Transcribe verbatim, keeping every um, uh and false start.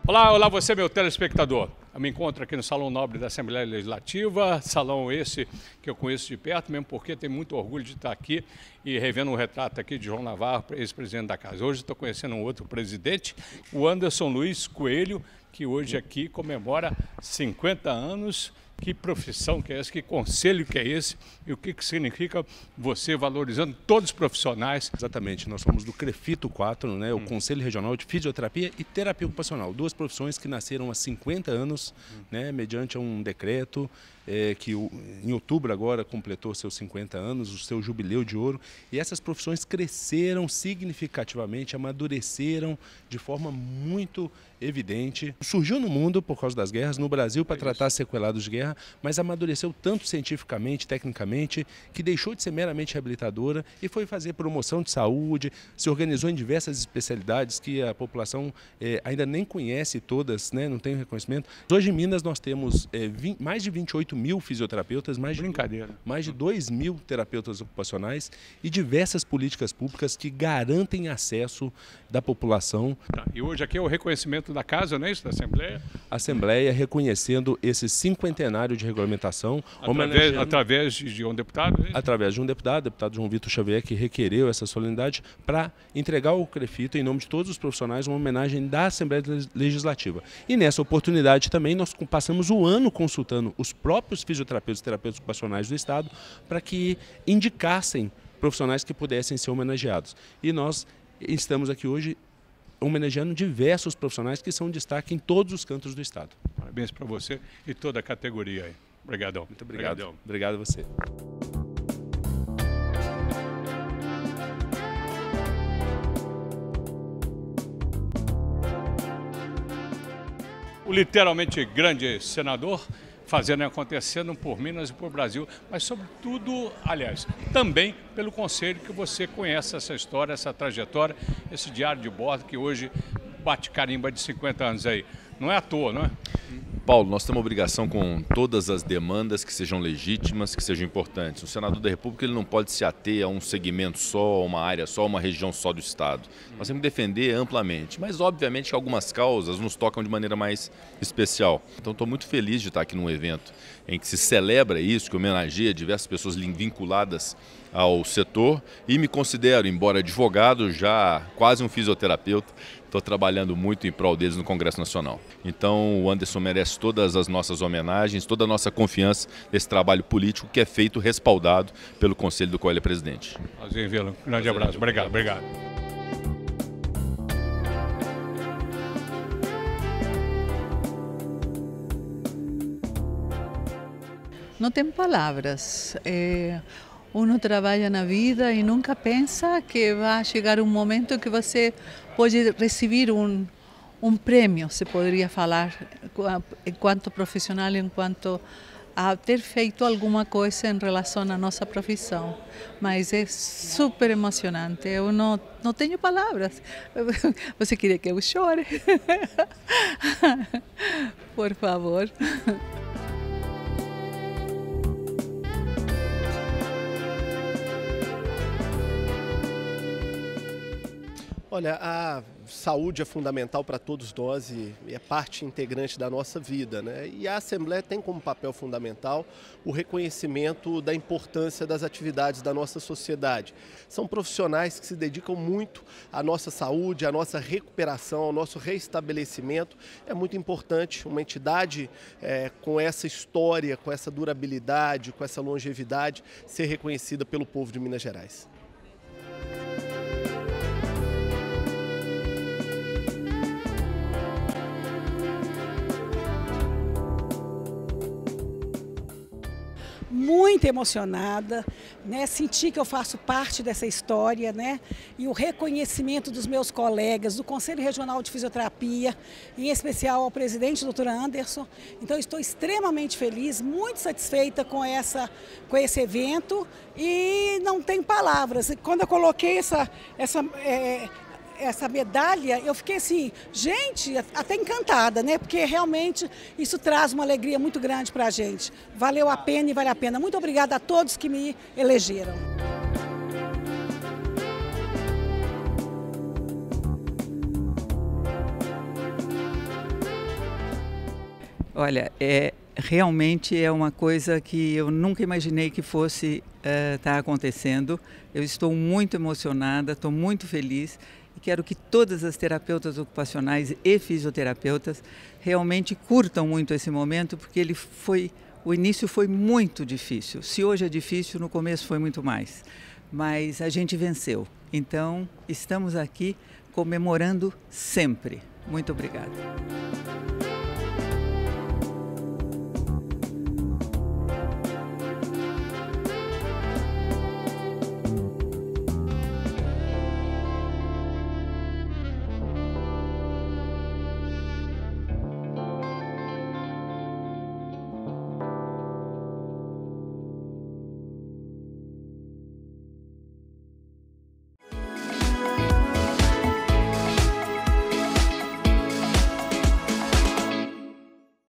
Olá, olá você, meu telespectador. Eu me encontro aqui no Salão Nobre da Assembleia Legislativa, salão esse que eu conheço de perto, mesmo porque tenho muito orgulho de estar aqui e revendo um retrato aqui de João Navarro, ex-presidente da Casa. Hoje estou conhecendo um outro presidente, o Anderson Luiz Coelho, que hoje aqui comemora cinquenta anos. Que profissão que é essa, que conselho que é esse e o que, que significa você valorizando todos os profissionais? Exatamente, nós somos do CREFITO quatro, né, o hum. Conselho Regional de Fisioterapia e Terapia Ocupacional, duas profissões que nasceram há cinquenta anos, hum. né, mediante um decreto é, que em outubro agora completou seus cinquenta anos, o seu jubileu de ouro, e essas profissões cresceram significativamente, amadureceram de forma muito evidente. Surgiu no mundo por causa das guerras, no Brasil para tratar sequelados de guerra, mas amadureceu tanto cientificamente, tecnicamente, que deixou de ser meramente reabilitadora e foi fazer promoção de saúde, se organizou em diversas especialidades que a população eh, ainda nem conhece todas, né, não tem reconhecimento. Hoje em Minas nós temos eh, vinte, mais de vinte e oito mil fisioterapeutas, mais de, Brincadeira. mais de dois mil terapeutas ocupacionais e diversas políticas públicas que garantem acesso da população. Tá. E hoje aqui é o reconhecimento da Casa, não é isso, da Assembleia? Assembleia reconhecendo esse cinquentenário de regulamentação. Através, através de um deputado? É através de um deputado, deputado João Vitor Xavier, que requereu essa solenidade para entregar ao CREFITO, em nome de todos os profissionais, uma homenagem da Assembleia Legislativa. E nessa oportunidade também nós passamos o ano consultando os próprios fisioterapeutas e terapeutas ocupacionais do Estado para que indicassem profissionais que pudessem ser homenageados. E nós estamos aqui hoje homenageando diversos profissionais que são destaque em todos os cantos do Estado. Parabéns para você e toda a categoria aí. Obrigadão. Muito obrigado. Obrigadão. Obrigado a você. O literalmente grande senador fazendo e acontecendo por Minas e por Brasil, mas sobretudo, aliás, também pelo conselho que você conhece essa história, essa trajetória, esse diário de bordo que hoje bate carimba de cinquenta anos aí. Não é à toa, não é? Paulo, nós temos obrigação com todas as demandas que sejam legítimas, que sejam importantes. O senador da República ele não pode se ater a um segmento só, a uma área só, a uma região só do Estado. Nós temos que defender amplamente, mas obviamente que algumas causas nos tocam de maneira mais especial. Então estou muito feliz de estar aqui num evento em que se celebra isso, que homenageia diversas pessoas vinculadas ao setor e me considero, embora advogado, já quase um fisioterapeuta. Estou trabalhando muito em prol deles no Congresso Nacional. Então o Anderson merece todas as nossas homenagens, toda a nossa confiança nesse trabalho político que é feito respaldado pelo Conselho do qual ele é presidente. Prazer em vê-lo. Um grande abraço. Obrigado, obrigado. Não tem palavras. É... Uno trabalha na vida e nunca pensa que vai chegar um momento que você pode receber um, um prêmio, se poderia falar, enquanto profissional, enquanto a ter feito alguma coisa em relação à nossa profissão. Mas é super emocionante, eu não, não tenho palavras. Você queria que eu chore? Por favor. Olha, a saúde é fundamental para todos nós e é parte integrante da nossa vida, né? E a Assembleia tem como papel fundamental o reconhecimento da importância das atividades da nossa sociedade. São profissionais que se dedicam muito à nossa saúde, à nossa recuperação, ao nosso reestabelecimento. É muito importante uma entidade é, com essa história, com essa durabilidade, com essa longevidade, ser reconhecida pelo povo de Minas Gerais. Muito emocionada, né? Senti que eu faço parte dessa história, né? E o reconhecimento dos meus colegas do Conselho Regional de Fisioterapia, em especial ao presidente, doutor Anderson. Então estou extremamente feliz, muito satisfeita com, essa, com esse evento e não tem palavras. Quando eu coloquei essa, essa é, essa medalha, eu fiquei assim, gente, até encantada, né? Porque realmente isso traz uma alegria muito grande para a gente. Valeu a pena e vale a pena. Muito obrigada a todos que me elegeram. Olha, é, realmente é uma coisa que eu nunca imaginei que fosse estar uh, acontecendo. Eu estou muito emocionada, estou muito feliz e quero que todas as terapeutas ocupacionais e fisioterapeutas realmente curtam muito esse momento, porque ele foi, o início foi muito difícil. Se hoje é difícil, no começo foi muito mais. Mas a gente venceu. Então, estamos aqui comemorando sempre. Muito obrigada.